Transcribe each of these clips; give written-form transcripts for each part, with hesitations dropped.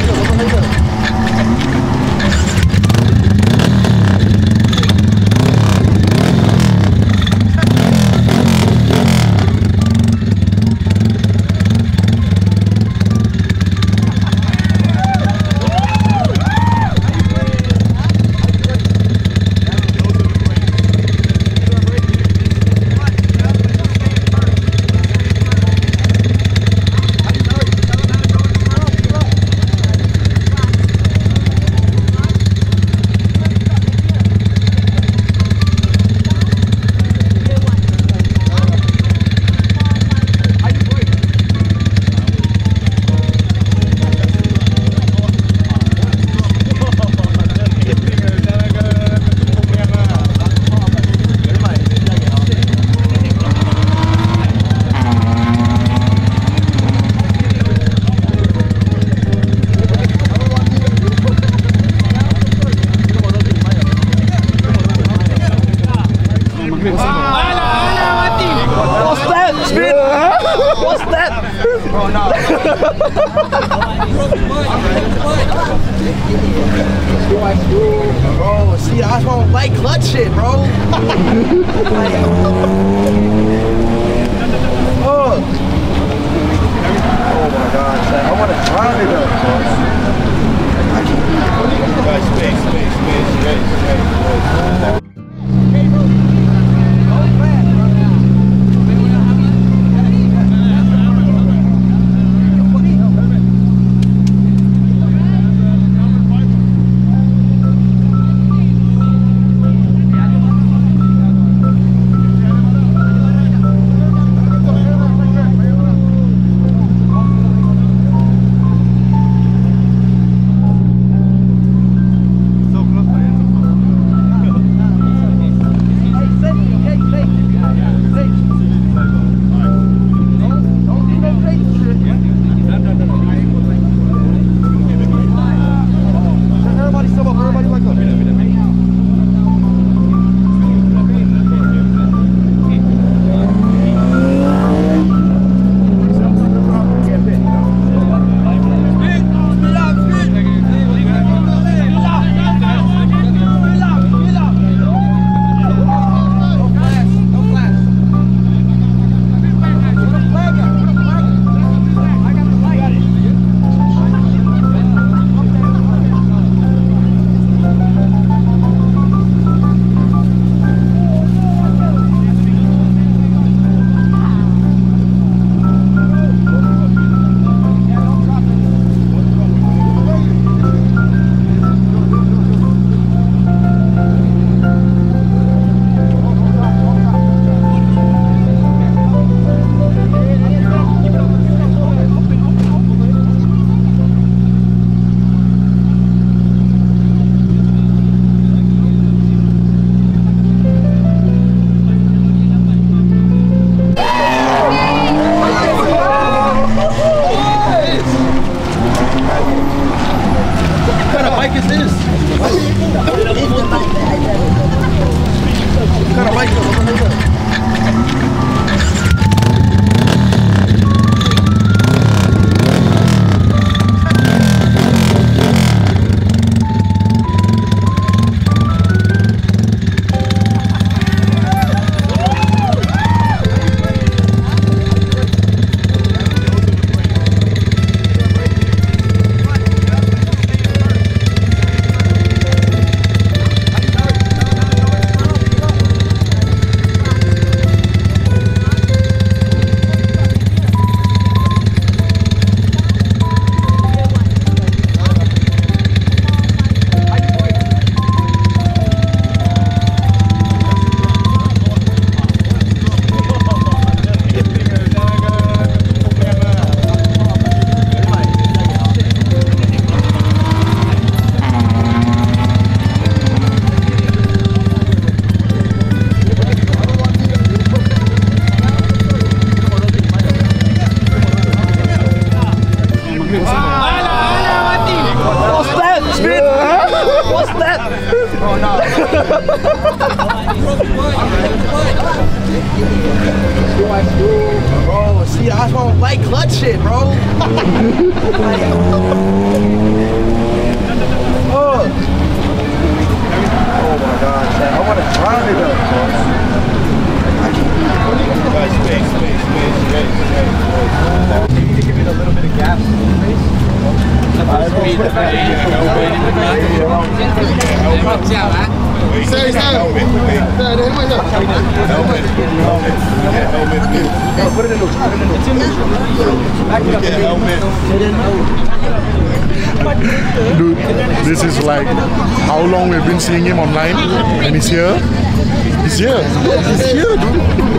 What's that? Oh no. Bro, see, I just want light clutch shit, bro. Oh my god, I want to drive it up, bro. Space. What's that? Oh no. Bro, see, I just want light clutch shit, bro. Dude, this is like how long we've been seeing him online, and he's here. He's here. He's here, dude.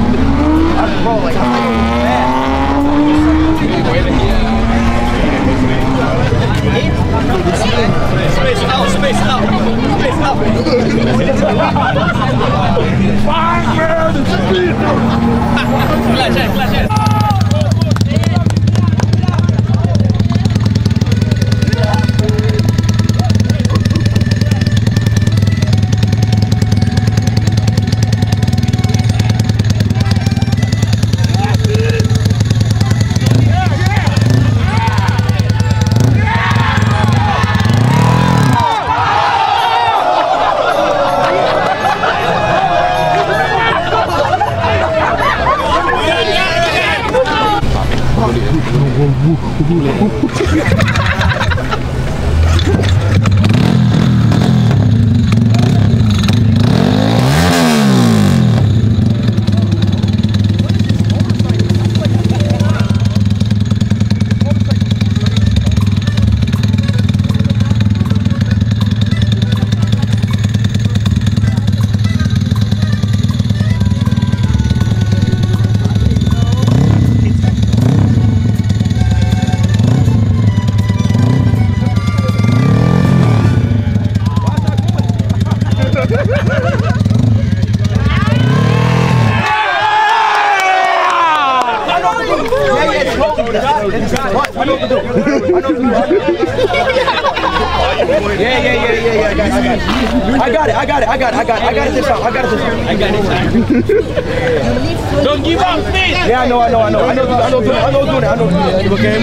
Space out, space out, space out. Fine, man. Flash it, flash it. I got it this time. Don't give up, please. Yeah, I know doing it. Okay.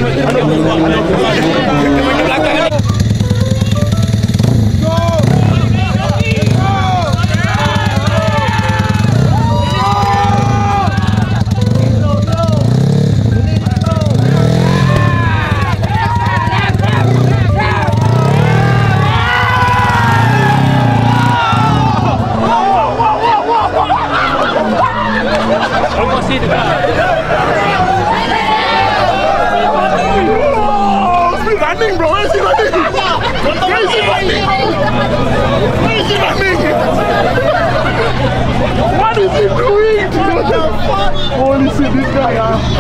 Running, bro. Where is he running? Where is he running? Where is he running? What is he doing? What the fuck? Holy shit, this guy,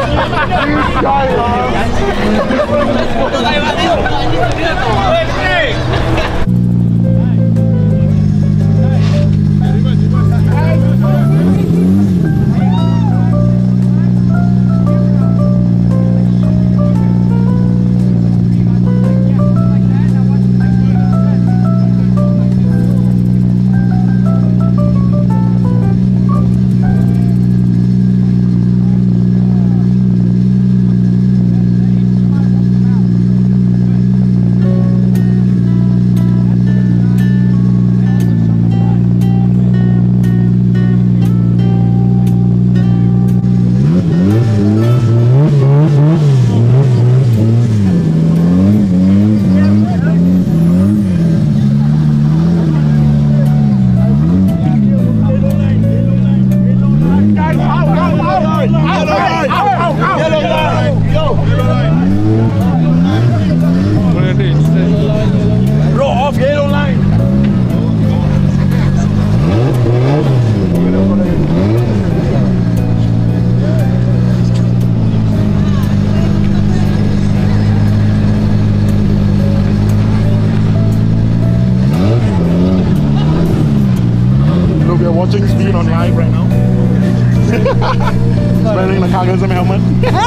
watching Speed on live right now. Wearing the cargoism helmet.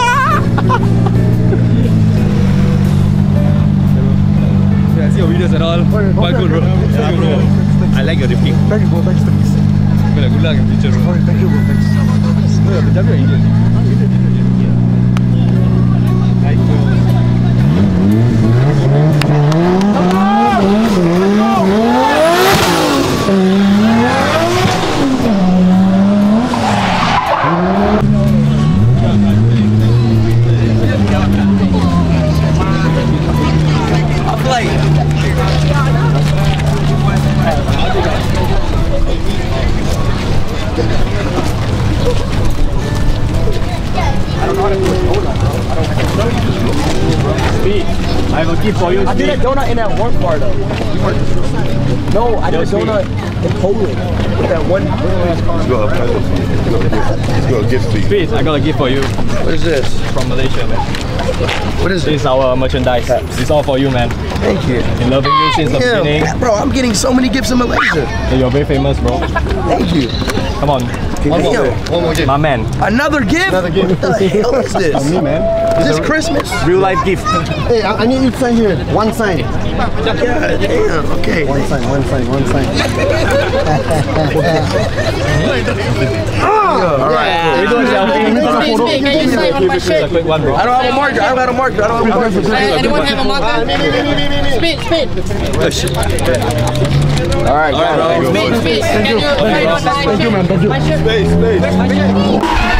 Yeah, I see your videos and all. Quite good, bro. Yeah, bro. I like your riffing. Thank you, bro. Thanks, thanks. Good luck in the future, bro. Thank you, bro. Thanks. No, Punjabi or Indian? I'm like I have a gift for you. I did a donut in that one bar though. No, I did a donut in Poland with that one. Let's go, gift please. Speed, I got a gift for you. What is this? From Malaysia, man. What is This is our merchandise. It's all for you, man. Thank you. Been loving you since the beginning. Bro, I'm getting so many gifts in Malaysia. Hey, you're very famous, bro. Thank you. Come on. One more gift. My man. Another gift? Another gift. What the hell is this? Me, man. Is this Christmas? Real life gift. Hey, I need you to sign here. One sign. God damn, okay. One sign. Alright. We do a selfie. Can you sign on my shirt? A quick one, bro. I don't have a marker. I don't have a marker. Anyone have a marker? Speed. Alright, Speed. Can you sign on my shirt? Thank you, man. Thank you. My shirt. Space.